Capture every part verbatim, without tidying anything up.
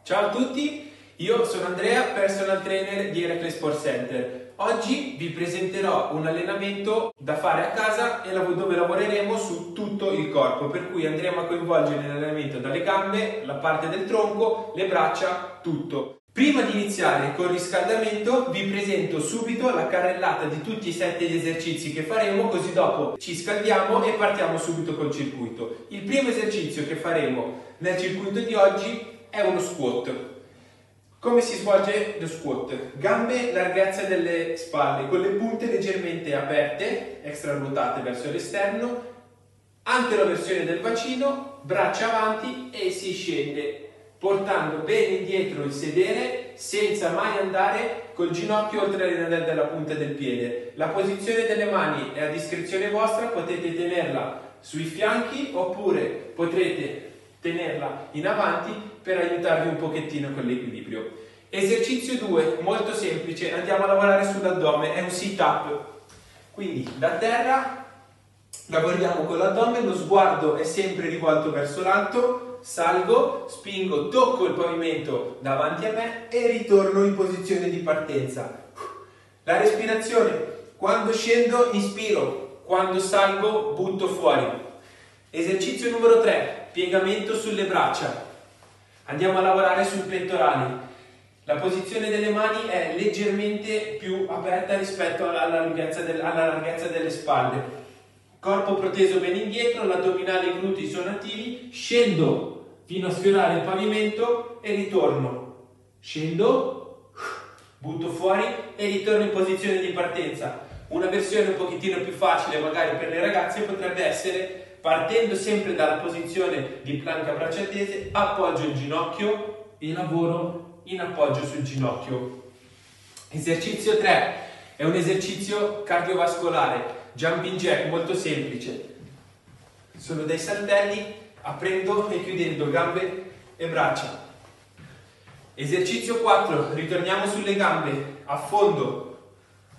Ciao a tutti, io sono Andrea, personal trainer di Eracle Sport Center. Oggi vi presenterò un allenamento da fare a casa e dove lavoreremo su tutto il corpo, per cui andremo a coinvolgere nell'allenamento dalle gambe, la parte del tronco, le braccia, tutto. Prima di iniziare col riscaldamento vi presento subito la carrellata di tutti i sette esercizi che faremo, così dopo ci scaldiamo e partiamo subito col circuito. Il primo esercizio che faremo nel circuito di oggi è uno squat. Come si svolge lo squat? Gambe larghezza delle spalle con le punte leggermente aperte, extra ruotate verso l'esterno, anteroversione del bacino, braccia avanti e si scende portando bene indietro il sedere senza mai andare col ginocchio oltre la linea della punta del piede. La posizione delle mani è a discrezione vostra, potete tenerla sui fianchi oppure potrete tenerla in avanti per aiutarvi un pochettino con l'equilibrio. Esercizio due, molto semplice, andiamo a lavorare sull'addome, è un sit up. Quindi da terra lavoriamo con l'addome, lo sguardo è sempre rivolto verso l'alto, salgo, spingo, tocco il pavimento davanti a me e ritorno in posizione di partenza. La respirazione, quando scendo inspiro, quando salgo butto fuori. Esercizio numero tre, piegamento sulle braccia. Andiamo a lavorare sul pettorale. La posizione delle mani è leggermente più aperta rispetto alla larghezza, del, alla larghezza delle spalle. Corpo proteso ben indietro, l'addominale e i glutei sono attivi. Scendo fino a sfiorare il pavimento e ritorno. Scendo, butto fuori e ritorno in posizione di partenza. Una versione un pochettino più facile magari per le ragazze potrebbe essere: partendo sempre dalla posizione di planca braccia tese, appoggio il ginocchio e lavoro in appoggio sul ginocchio. Esercizio tre è un esercizio cardiovascolare, jumping jack, molto semplice. Sono dei saltelli aprendo e chiudendo gambe e braccia. Esercizio quattro, ritorniamo sulle gambe, affondo,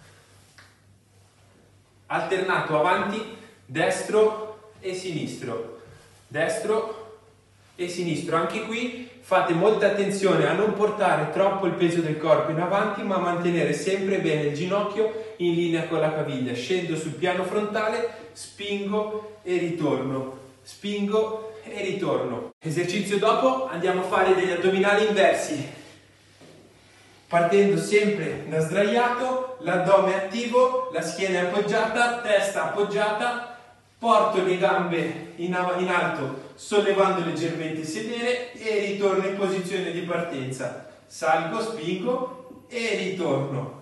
alternato avanti, destro e sinistro, destro e sinistro. Anche qui fate molta attenzione a non portare troppo il peso del corpo in avanti, ma mantenere sempre bene il ginocchio in linea con la caviglia. Scendo sul piano frontale, spingo e ritorno, spingo e ritorno. Esercizio dopo andiamo a fare degli addominali inversi, partendo sempre da sdraiato, l'addome attivo, la schiena è appoggiata, testa appoggiata. Porto le gambe in, in alto sollevando leggermente il sedere e ritorno in posizione di partenza. Salgo, spingo e ritorno.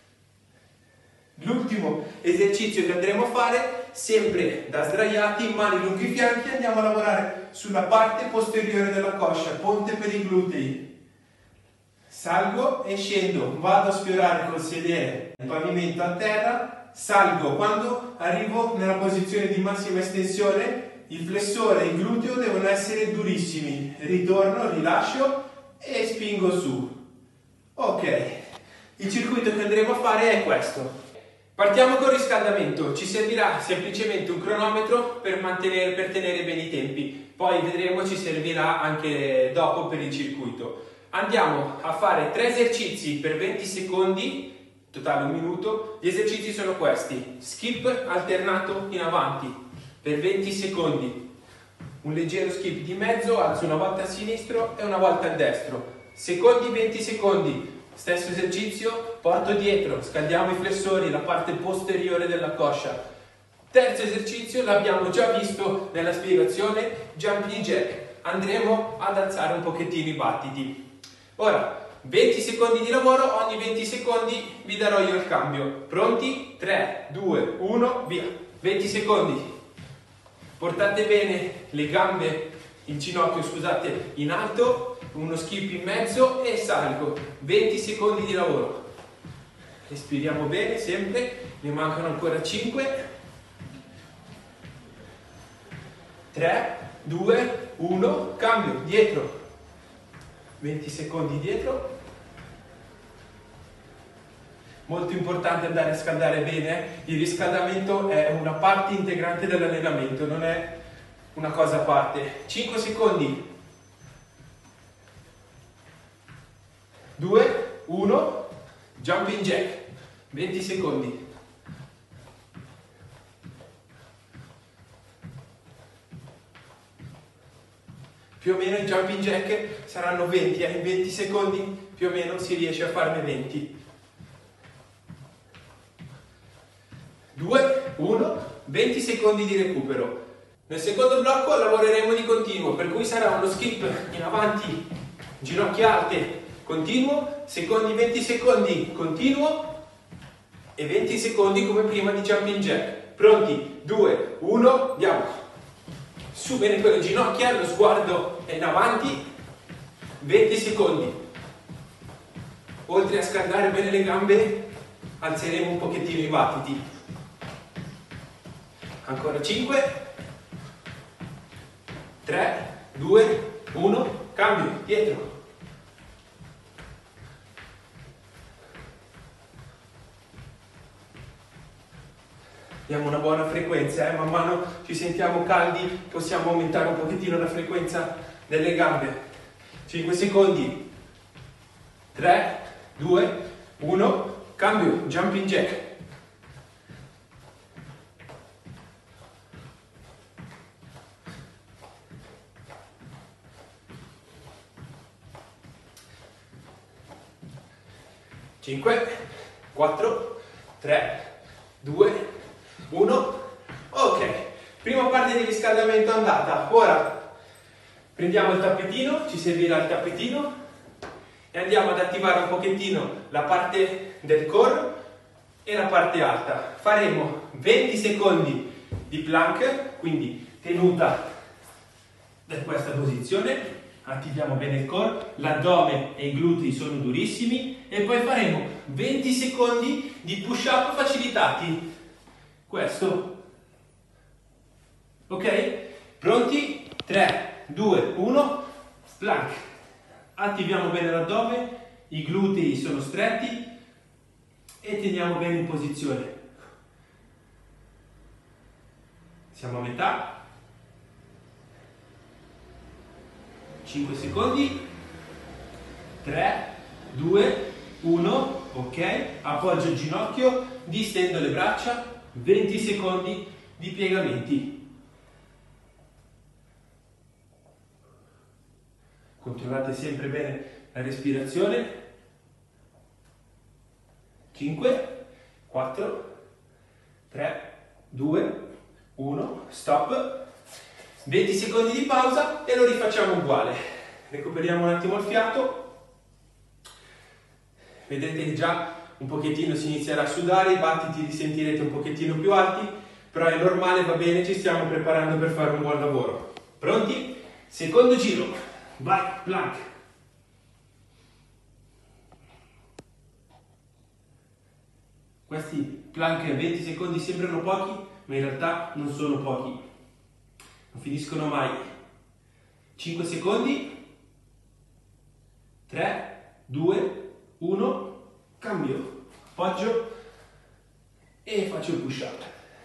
L'ultimo esercizio che andremo a fare, sempre da sdraiati, mani lungo i fianchi, andiamo a lavorare sulla parte posteriore della coscia, ponte per i glutei. Salgo e scendo, vado a sfiorare col sedere il pavimento a terra. Salgo, quando arrivo nella posizione di massima estensione, il flessore e il gluteo devono essere durissimi. Ritorno, rilascio e spingo su. Ok, il circuito che andremo a fare è questo. Partiamo col riscaldamento. Ci servirà semplicemente un cronometro per, mantenere, per tenere bene i tempi. Poi vedremo, ci servirà anche dopo per il circuito. Andiamo a fare tre esercizi per venti secondi. Totale un minuto. Gli esercizi sono questi: skip alternato in avanti per venti secondi, un leggero skip di mezzo, alzo una volta a sinistro e una volta a destro, secondi venti secondi, stesso esercizio, porto dietro, scaldiamo i flessori, la parte posteriore della coscia. Terzo esercizio, l'abbiamo già visto nella spiegazione, jumping jack, andremo ad alzare un pochettino i battiti. Ora venti secondi di lavoro, ogni venti secondi vi darò io il cambio. Pronti? tre, due, uno, via. venti secondi. Portate bene le gambe, il ginocchio, scusate, in alto, uno skip in mezzo e salgo. venti secondi di lavoro. Respiriamo bene sempre, ne mancano ancora cinque. tre, due, uno, cambio, dietro. venti secondi dietro. Molto importante andare a scaldare bene. Il riscaldamento è una parte integrante dell'allenamento, non è una cosa a parte. cinque secondi. due, uno, jumping jack, venti secondi. Più o meno i jumping jack saranno venti, eh? In venti secondi più o meno si riesce a farne venti. due, uno, venti secondi di recupero. Nel secondo blocco lavoreremo di continuo, per cui sarà uno skip in avanti, ginocchia alte, continuo, secondi venti secondi, continuo e venti secondi come prima di jumping jack. Pronti? due, uno, andiamo! Su bene con le ginocchia, lo sguardo è in avanti, venti secondi. Oltre a scaldare bene le gambe, alzeremo un pochettino i battiti. Ancora cinque, tre, due, uno, cambio, dietro. Diamo una buona frequenza, eh? Man mano ci sentiamo caldi, possiamo aumentare un pochettino la frequenza delle gambe. cinque secondi, tre, due, uno, cambio, jumping jack. cinque, quattro, tre, due, uno, ok, prima parte di riscaldamento andata. Ora prendiamo il tappetino, ci servirà il tappetino e andiamo ad attivare un pochettino la parte del core e la parte alta. Faremo venti secondi di plank, quindi tenuta da questa posizione, attiviamo bene il core, l'addome e i glutei sono durissimi e poi faremo venti secondi di push up facilitati. Questo, ok? Pronti? tre, due, uno, plank. Attiviamo bene l'addome, i glutei sono stretti e teniamo bene in posizione. Siamo a metà. cinque secondi. tre, due, uno, ok? Appoggio il ginocchio, distendo le braccia. venti secondi di piegamenti. Controllate sempre bene la respirazione. cinque, quattro, tre, due, uno, stop. venti secondi di pausa e lo rifacciamo uguale. Recuperiamo un attimo il fiato. Vedete che già un pochettino si inizierà a sudare, i battiti li sentirete un pochettino più alti, però è normale, va bene, ci stiamo preparando per fare un buon lavoro. Pronti? Secondo giro, vai, plank. Questi plank a venti secondi sembrano pochi, ma in realtà non sono pochi, non finiscono mai. cinque secondi, tre, due, uno, cambio, appoggio e faccio il push up.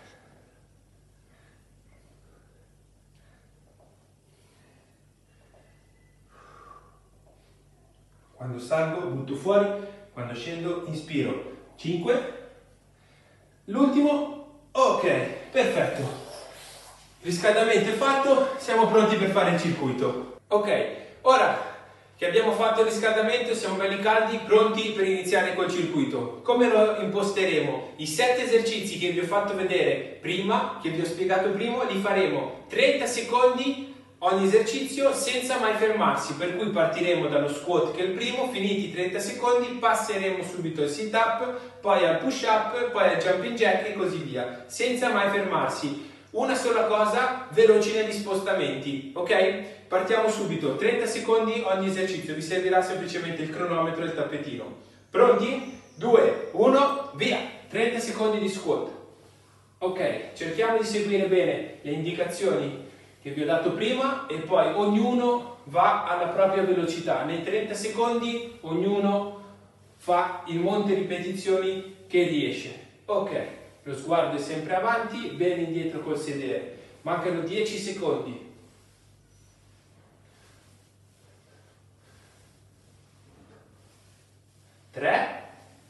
Quando salgo butto fuori, quando scendo inspiro. cinque. L'ultimo, ok, perfetto. Riscaldamento è fatto, siamo pronti per fare il circuito. Ok, ora che abbiamo fatto il riscaldamento, siamo belli caldi, pronti per iniziare col circuito. Come lo imposteremo? I sette esercizi che vi ho fatto vedere prima, che vi ho spiegato prima, li faremo trenta secondi ogni esercizio senza mai fermarsi, per cui partiremo dallo squat che è il primo, finiti i trenta secondi passeremo subito al sit up, poi al push up, poi al jumping jack e così via, senza mai fermarsi. Una sola cosa, veloci negli spostamenti, ok? Partiamo subito, trenta secondi ogni esercizio, vi servirà semplicemente il cronometro e il tappetino. Pronti? due, uno, via! trenta secondi di squat. Ok, cerchiamo di seguire bene le indicazioni che vi ho dato prima e poi ognuno va alla propria velocità. Nei trenta secondi ognuno fa il monte ripetizioni che riesce. Ok, lo sguardo è sempre avanti, bene indietro col sedere. Mancano dieci secondi.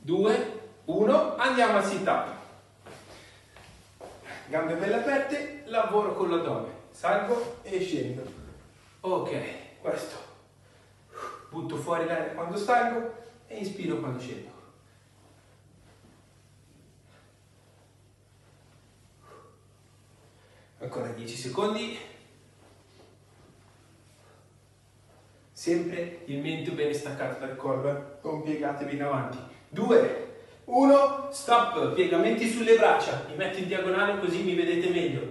due, uno, andiamo al sit up. Gambe belle aperte, lavoro con l'addome, salgo e scendo. Ok, questo. Butto fuori l'aria quando salgo e inspiro quando scendo. Ancora dieci secondi. Sempre il mento bene staccato dal collo, non piegatevi in avanti. due, uno, stop, piegamenti sulle braccia, mi metto in diagonale così mi vedete meglio.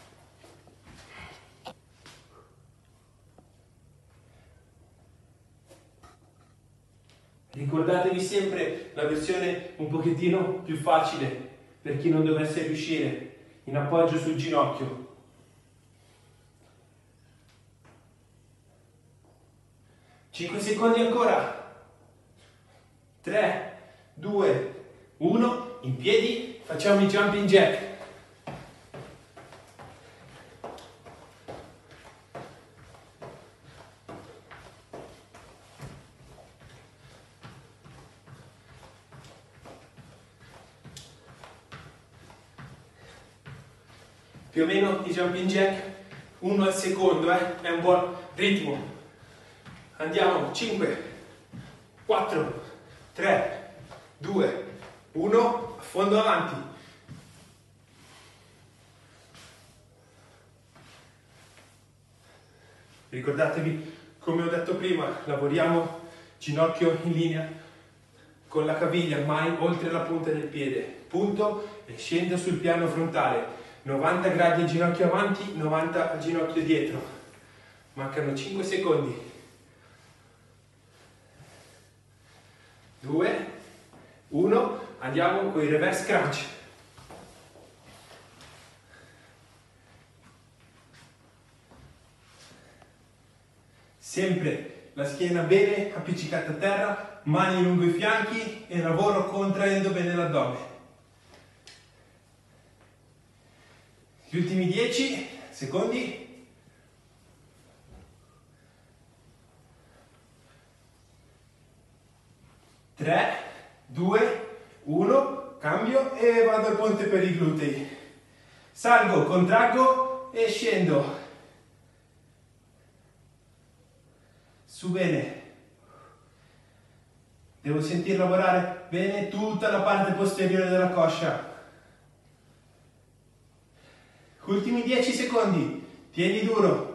Ricordatevi sempre la versione un pochettino più facile per chi non dovesse riuscire, in appoggio sul ginocchio. cinque secondi ancora. tre, due, uno, in piedi, facciamo i jumping jack. Più o meno i jumping jack, uno al secondo, eh? È un buon ritmo. Andiamo, cinque, quattro, tre, due, uno, affondo avanti. Ricordatevi, come ho detto prima, lavoriamo ginocchio in linea con la caviglia, mai oltre la punta del piede. Punto e scendo sul piano frontale. novanta gradi al ginocchio avanti, novanta al ginocchio dietro. Mancano cinque secondi. due, uno, andiamo con i reverse crunch. Sempre la schiena bene appiccicata a terra, mani lungo i fianchi e lavoro contraendo bene l'addome. Gli ultimi dieci secondi. tre, due, uno, cambio e vado al ponte per i glutei. Salgo, contraggo e scendo. Su bene. Devo sentir lavorare bene tutta la parte posteriore della coscia. Ultimi dieci secondi. Tieni duro.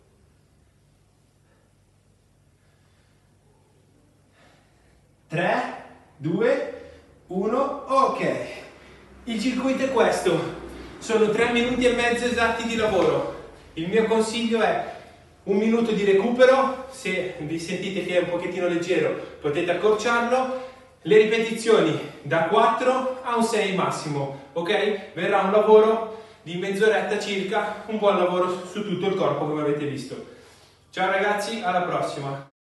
tre, due, uno, ok. Il circuito è questo. Sono tre minuti e mezzo esatti di lavoro. Il mio consiglio è un minuto di recupero. Se vi sentite che è un pochettino leggero, potete accorciarlo. Le ripetizioni da quattro a un sei massimo, ok? Verrà un lavoro di mezz'oretta circa, un buon lavoro su tutto il corpo come avete visto. Ciao ragazzi, alla prossima!